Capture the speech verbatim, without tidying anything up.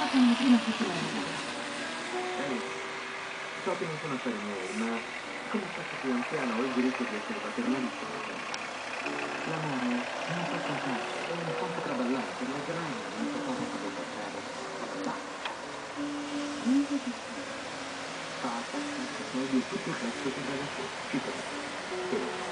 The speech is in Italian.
Facciamo prima settimana. Ehi, so che non sono affari miei, ma come faccio più anziano ho il diritto di essere paternalista. L'amore non fa contare, è un fonte traballante, la grana non so cosa si deve fare. Basta. Non vedi? Basta, basta, togli tutto il resto che vai a fare. Ci penso.